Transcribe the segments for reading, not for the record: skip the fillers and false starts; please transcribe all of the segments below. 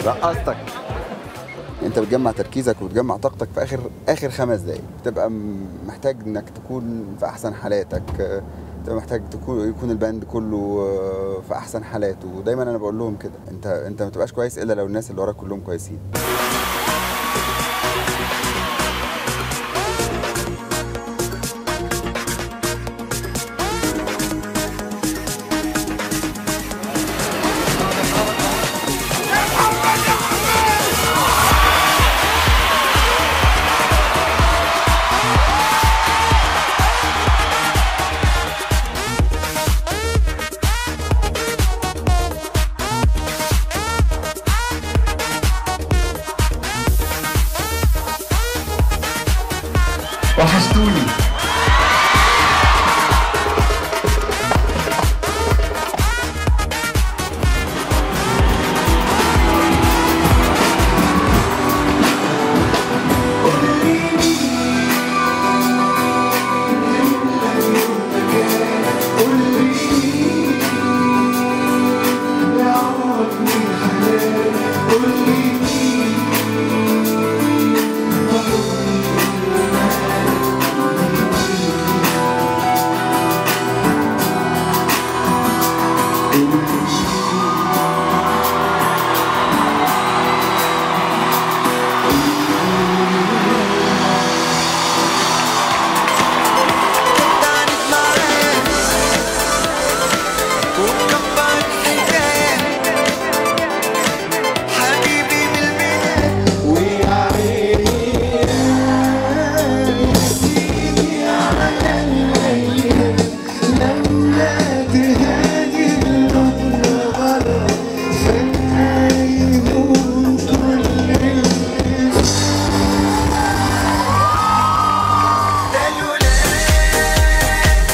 رقصتك. انت بتجمع تركيزك وبتجمع طاقتك في اخر 5 دقايق، بتبقى محتاج انك تكون في احسن حالاتك، بتبقى محتاج يكون الباند كله في احسن حالاته. ودايما انا بقول لهم كده، انت ما تبقاش كويس الا لو الناس اللي وراك كلهم كويسين. وحشتوني.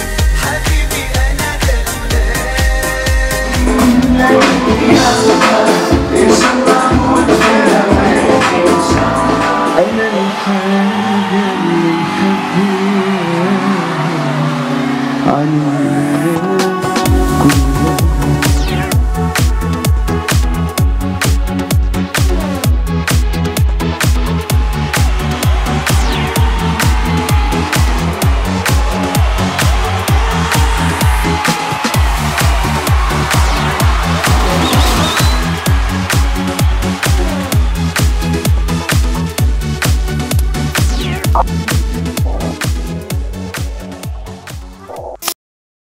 Yeah.